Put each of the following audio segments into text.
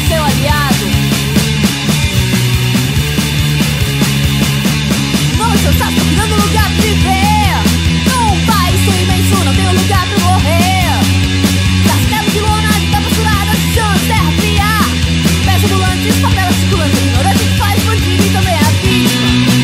seu aliado. Não, seu chato, procurando lugar pra viver. Num país tão imenso, não tem um lugar pra morrer. Castelo de lona, de tapas furadas, chão, terra fria. Peças ambulantes, favelas circulantes, ignorante que faz bandido e também é vítima.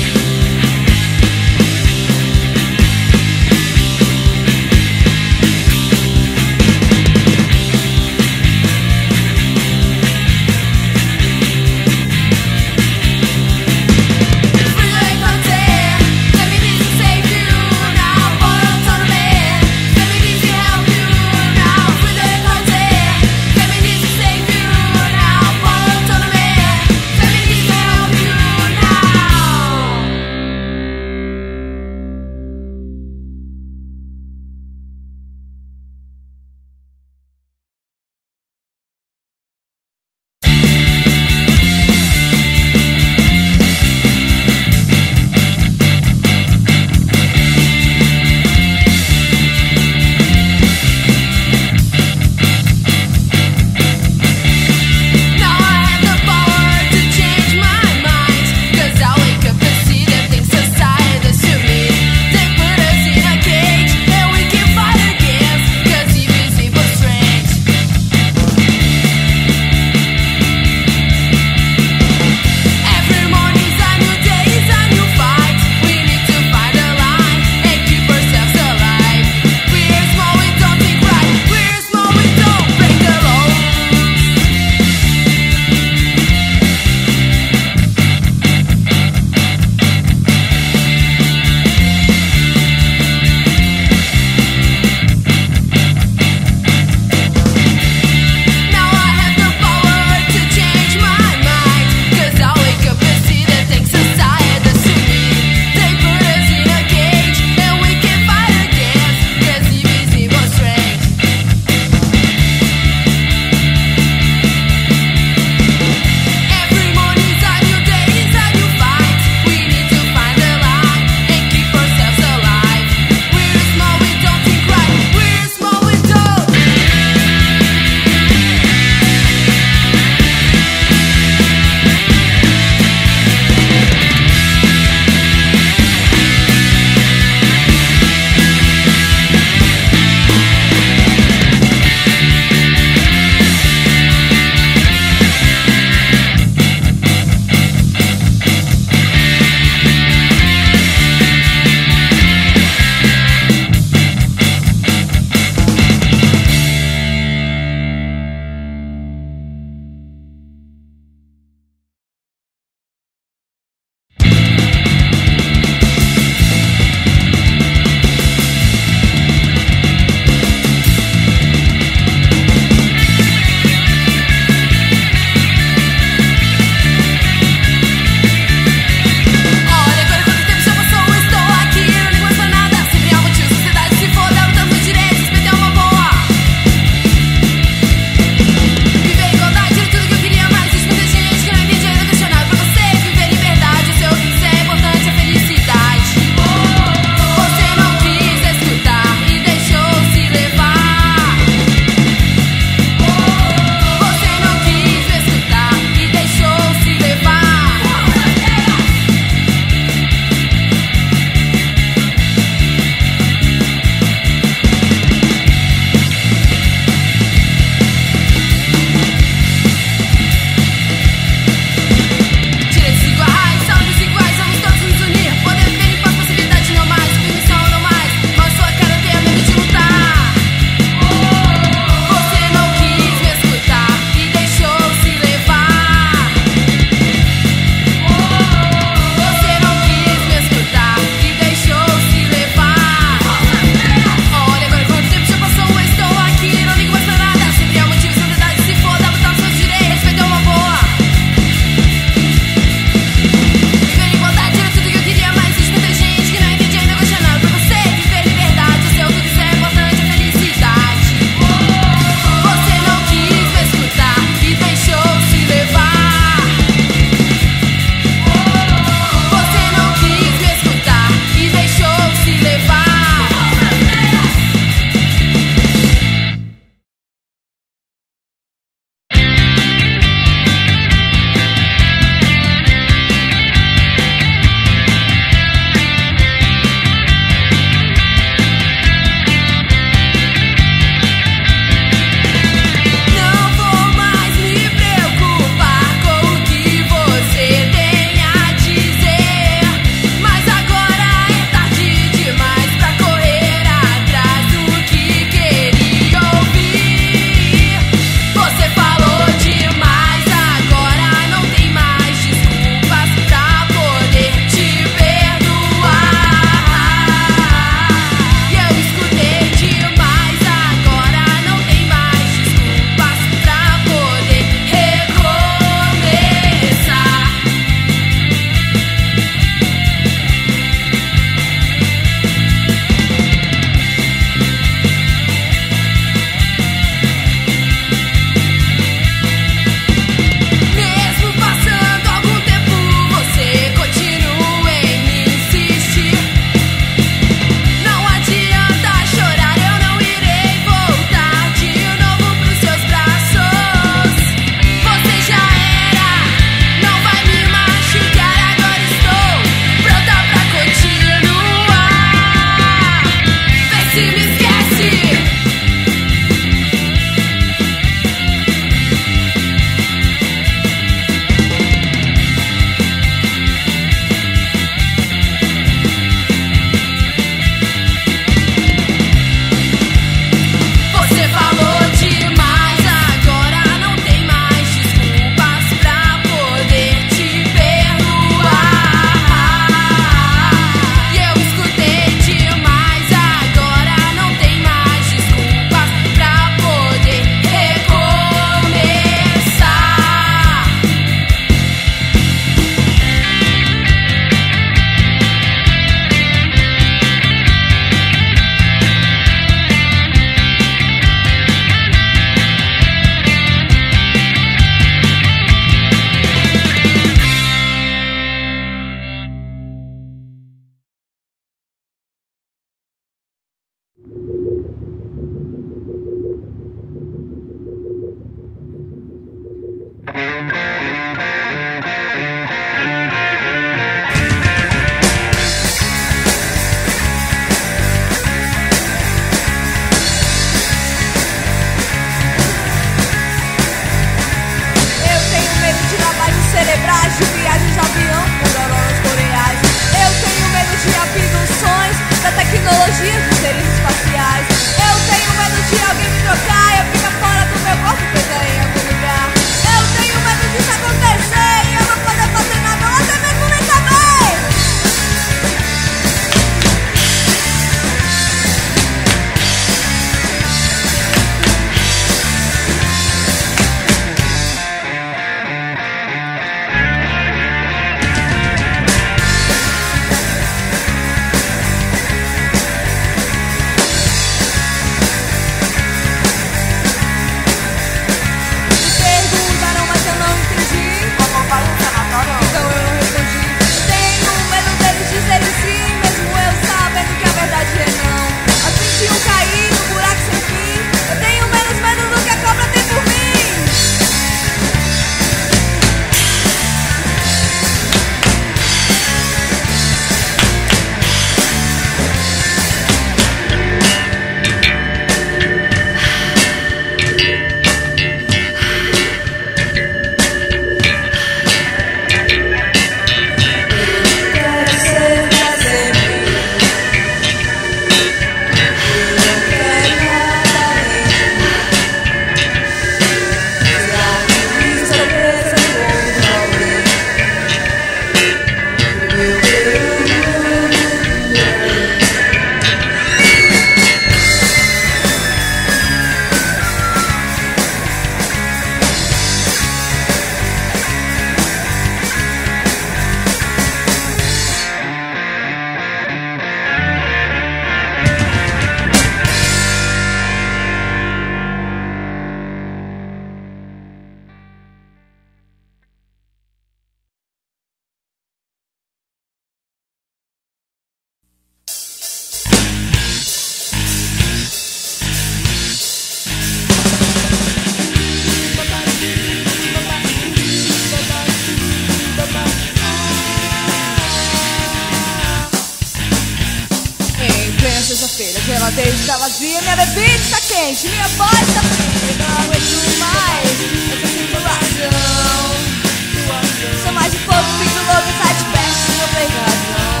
sede tá vazia, minha bebida está quente, minha voz tá fria, não aguento mais essa simulação. Sou mais de pouco, fico louco, sai de perto, não tem razão.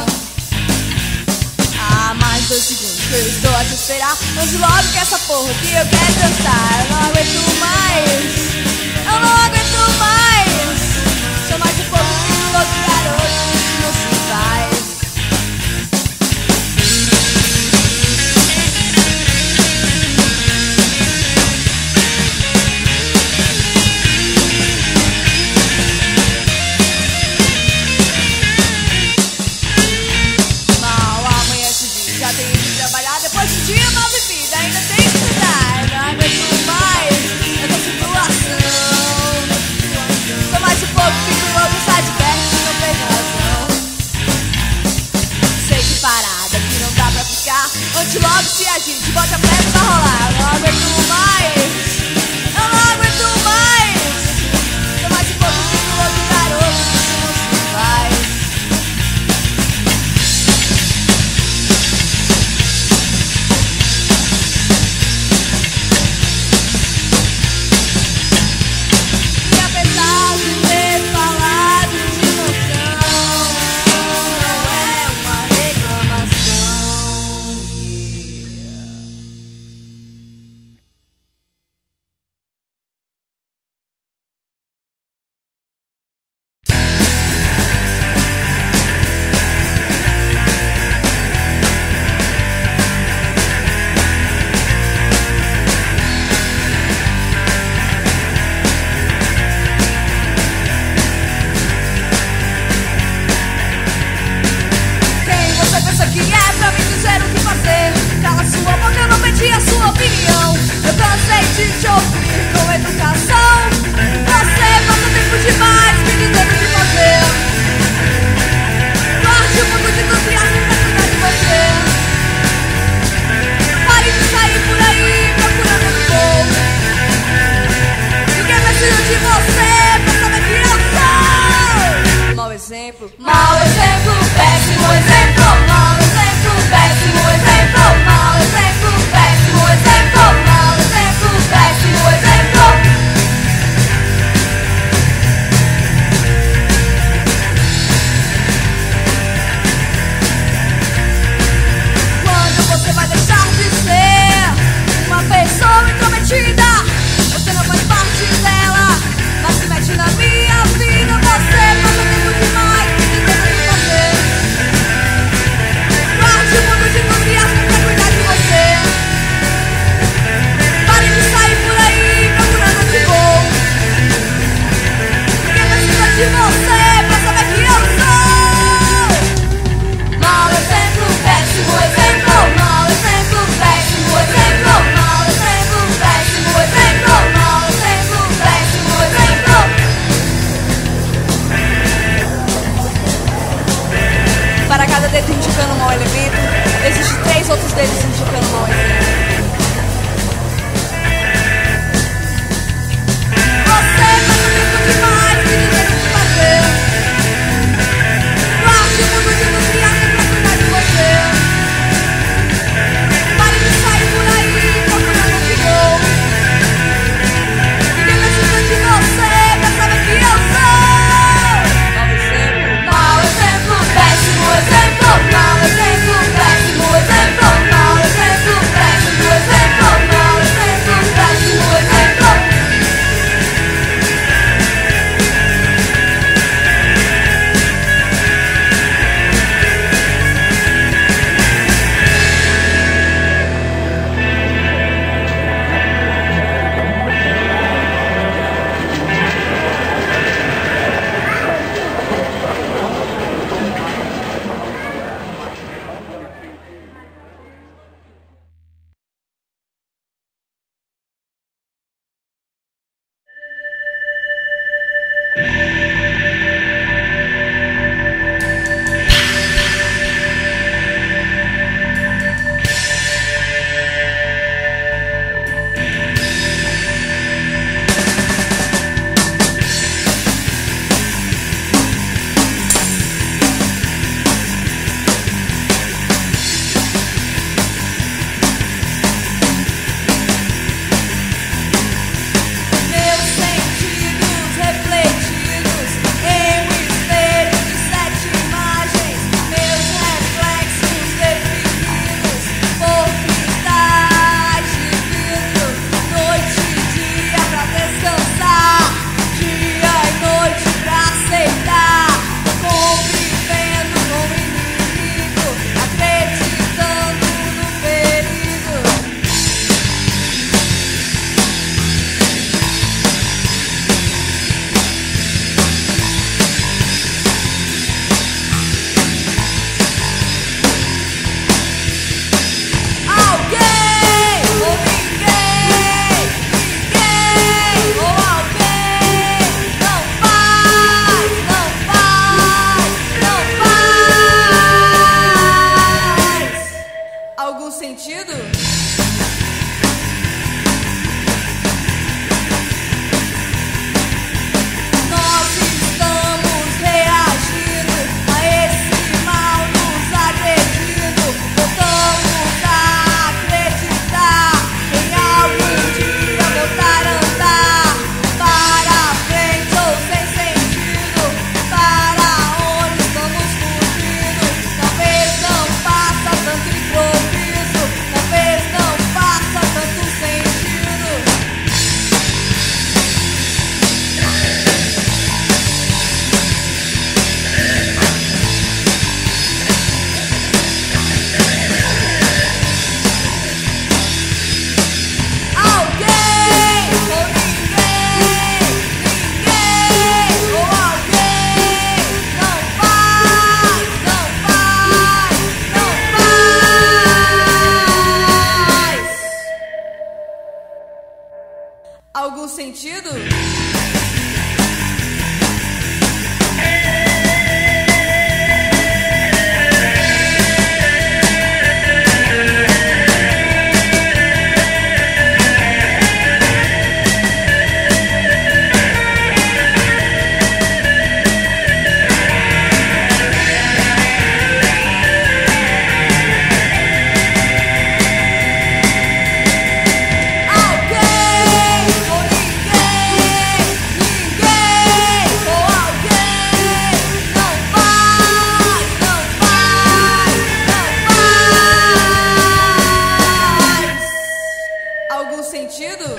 Há mais 2 segundos que eu estou a te esperar. Vamos logo que essa porra que eu quero dançar. Eu não aguento mais, eu não aguento mais. Sou mais de pouco, fico louco, garoto, isso não se faz. Depois de um dia mal vivido, ainda tem que estudar. Não aguento mais essa situação. Sou mais de pouco, fico louco, sai de perto, não tem razão. Sei que parada, que não dá pra ficar. Onde logo se a gente bota a festa pra rolar. Não aguento mais, eu não aguento mais. Sou mais de pouco, fico louco, garoto, isso não se faz. A sua opinião, eu cansei de te ouvir com educação. Você passa tempo demais me dizendo o que fazer. Guarde um pouco de entusiasmo pra cuidar de você. Pare de sair por aí procurando o que bom. Ninguém precisa de você pra saber que eu sou. Mau exemplo, péssimo exemplo. Mau exemplo, péssimo exemplo. Mau exemplo, péssimo exemplo. Mau exemplo, péssimo exemplo. Quando você vai deixar de ser uma pessoa intrometida? Você não faz parte dela, mas se mete na minha vida. Você passa tempo demais me dizendo o que fazer. Guarde um pouco de entusiasmo pra cuidar de você. Pare de sair por aí procurando o que bom. Ninguém precisa de você pra saber que eu sou. Mau exemplo, péssimo exemplo. Mau exemplo, péssimo exemplo. Mau exemplo, péssimo exemplo. Mau exemplo, péssimo exemplo. Para cada dedo indicando um mau elemento, existem 3 outros dedos indicando um mau exemplo. Você passa tempo demais me dizendo o que fazer. Guarde um pouco de entusiasmo pra cuidar de você. Pare de sair por aí procurando o que bom. Ninguém precisa de você pra saber que eu sou. Mau exemplo, péssimo exemplo. Mau exemplo, péssimo exemplo. Mau exemplo, péssimo sentido? Algum sentido?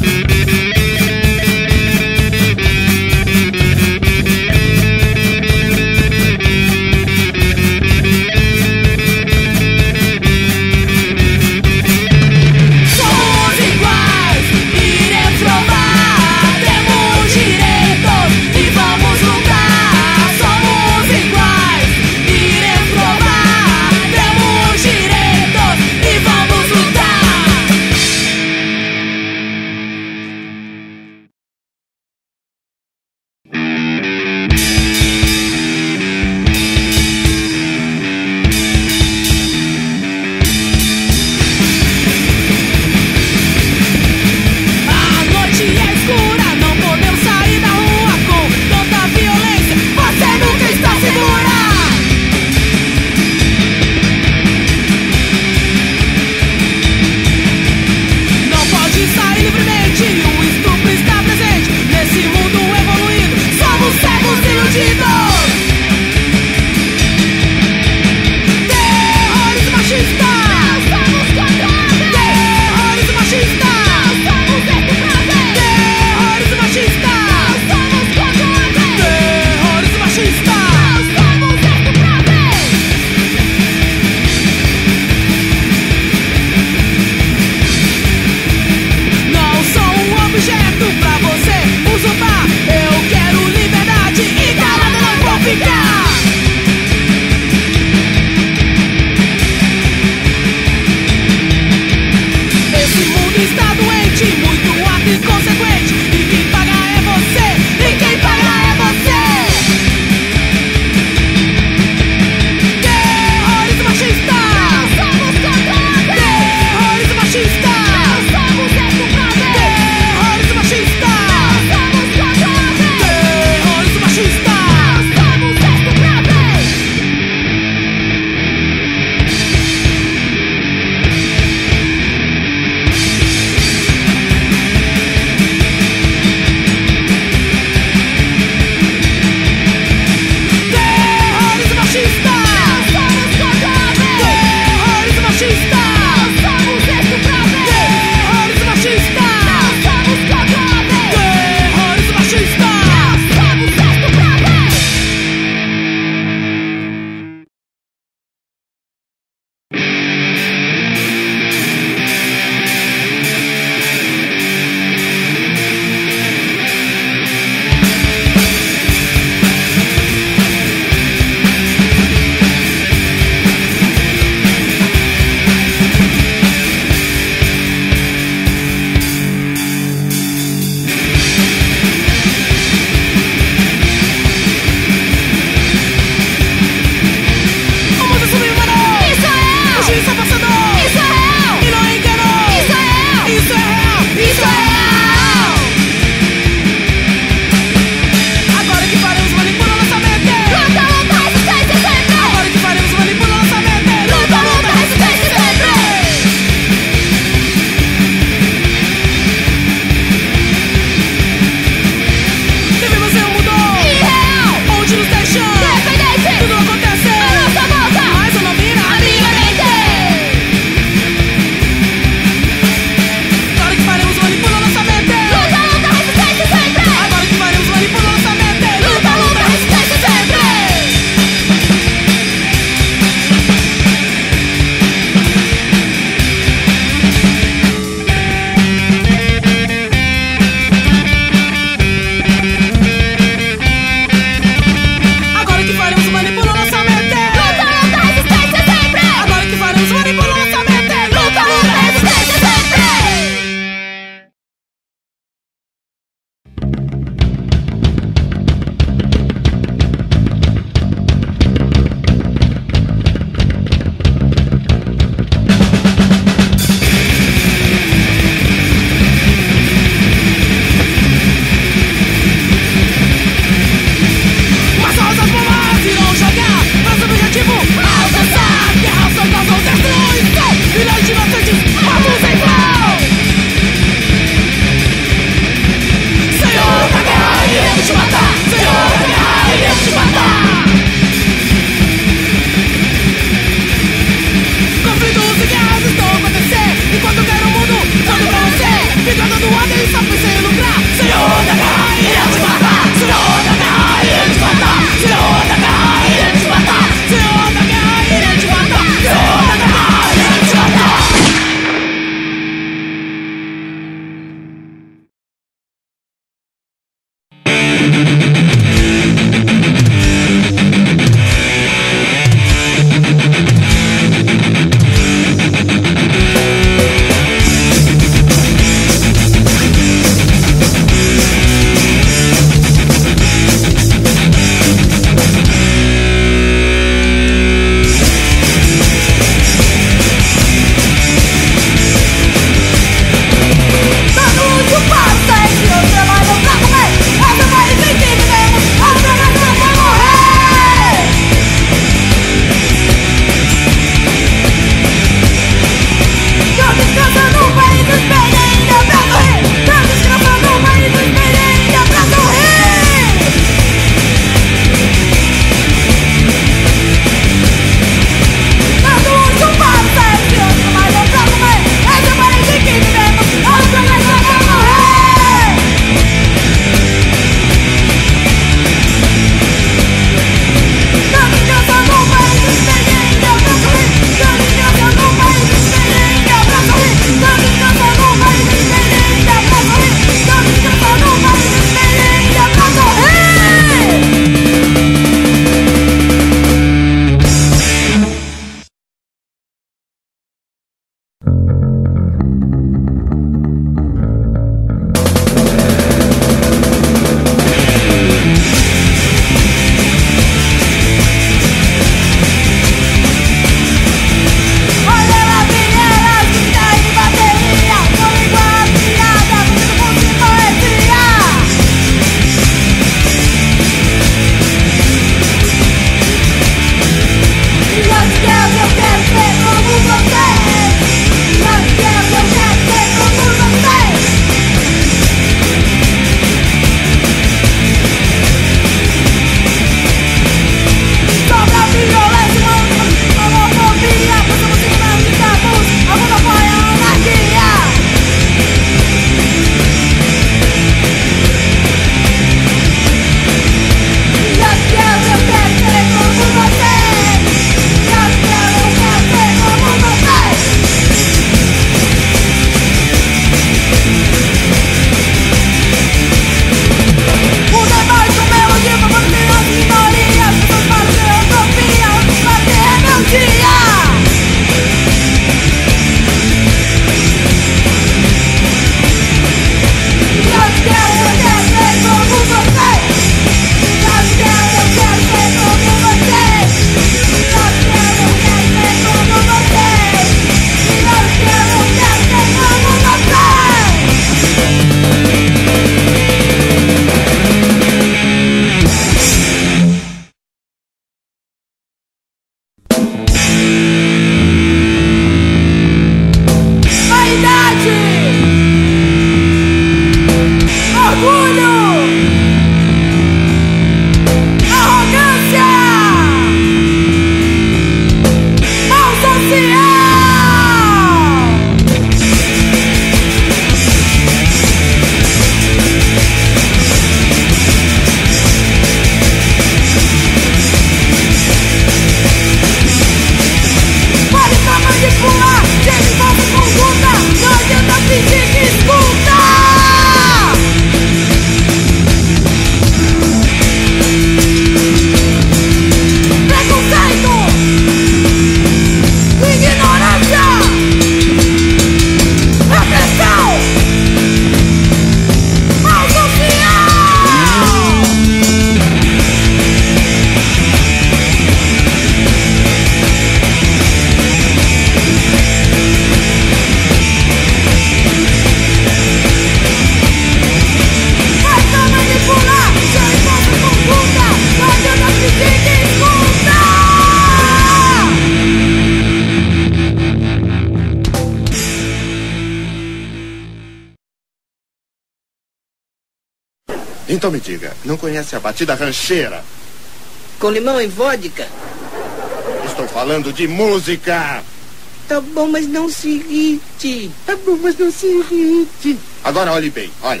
Então me diga, não conhece a batida rancheira? Com limão e vodka? Estou falando de música! Tá bom, mas não se irrite. Tá bom, mas não se irrite. Agora olhe bem, olhe.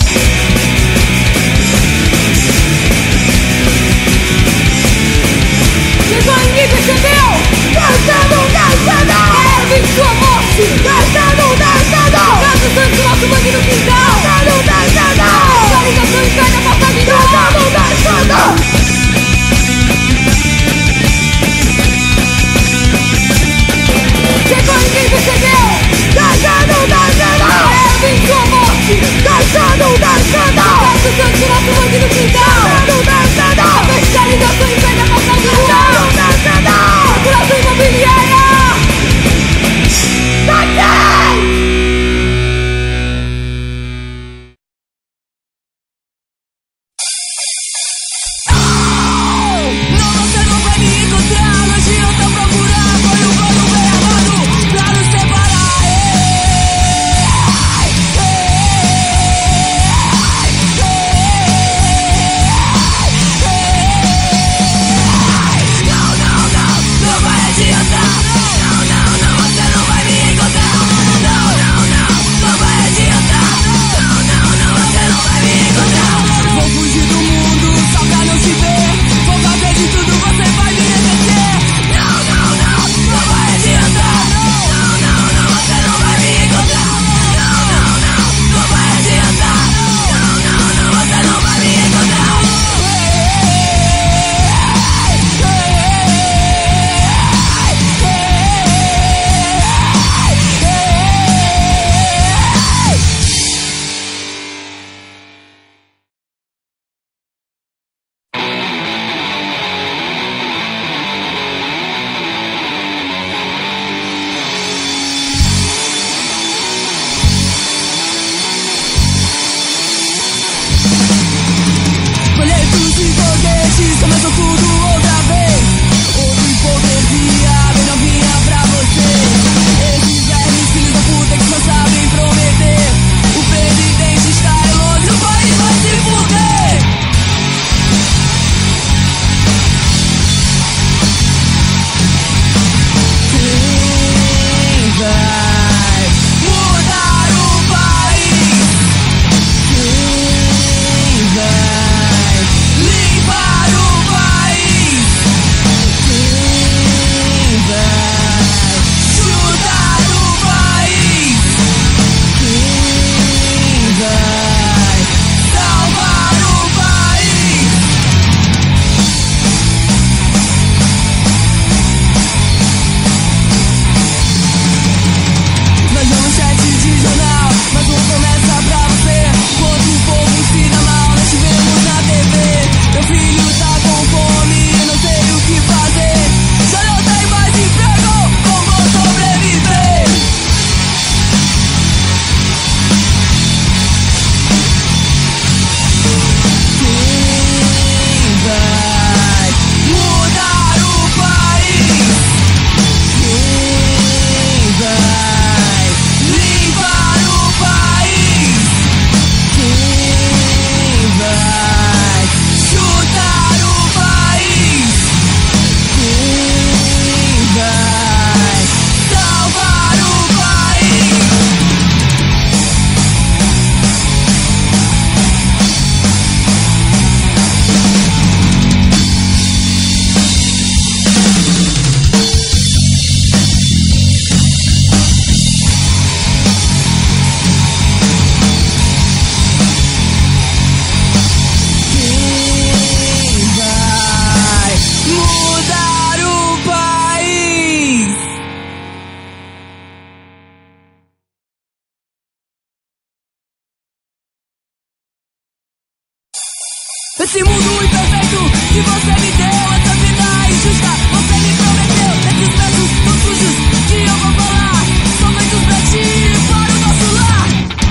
Ninguém percebeu! Dançando, dançando! Ergue sua morte! Dançando, dançando! Caso sangue nosso banho no quintal! Dançando, dançando! Sua ligação interna passagem do ar! Dançando, dançando! Chegou, ninguém percebeu! Dançando, dançando! Ergue sua morte! Dançando, dançando! Caso sangue nosso banho no quintal! Dançando, dançando! Fecha a ligação interna passagem do ar! Segurança imobiliária! Não, você não vai me encontrar. Hoje eu tô procurando. Foi o plano bem armado pra nos separar. Não vai adiantar. Não, você não vai me encontrar. Não vai adiantar. Não, você não vai me encontrar. Vou fugir do mundo só pra não te ver. Vou fazer de tudo, você vai me esquecer. Não vai adiantar. Não, você não vai me encontrar. Não vai adiantar. Não, você não vai me encontrar. Colheres e foguetes, começou tudo outra vez. Outra hipocrisia, bem novinha pra você. Esses vermes, filhos da puta que só sabem prometer. O presidente está em Londres, o país vai se fuder. Quem vai mudar o país? Quem vai limpar o país? Quem vai chutar o país? Quem vai salvar o país? Nós vamos chat de jornal, mas uma promessa pra você. Quando o povo ensina mal, nós te vemos na TV. Meu filho tá com fome, eu não sei o que fazer. Já não tem mais emprego, como vou sobreviver? Quem vai mudar o país? Quem vai limpar o país? Quem vai chutar o país? Quem vai salvar o país? Quem vai mudar o país? Esse mundo imperfeito que você me deu, essa vida injusta, você me prometeu. Esses versos tão sujos que eu vou falar, são feitos pra ti e para o nosso lar.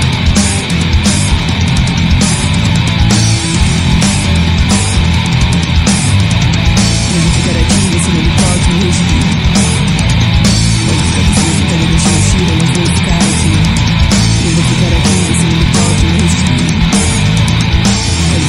Eu vou ficar aqui, você não me pode me resistir. Eu vou ficar aqui, você tá me deixando mentira, eu não vou ficar aqui. Eu vou ficar aqui, você não me pode me resistir.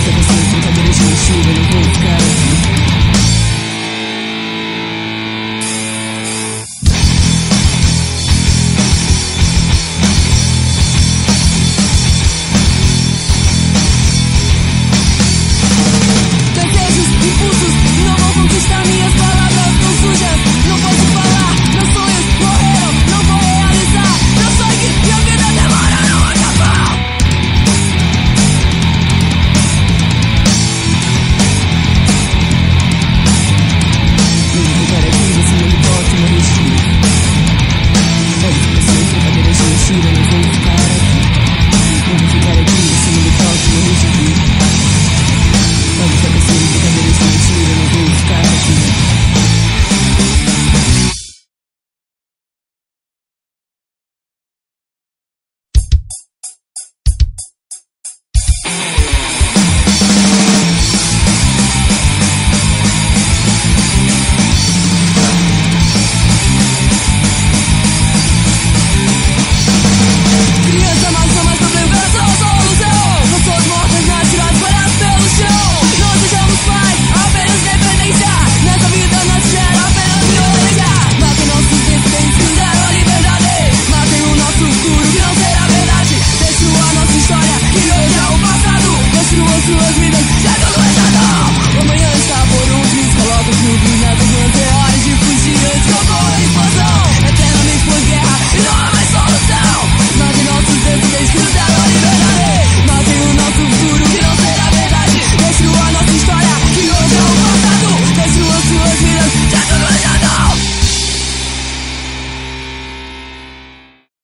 suas vidas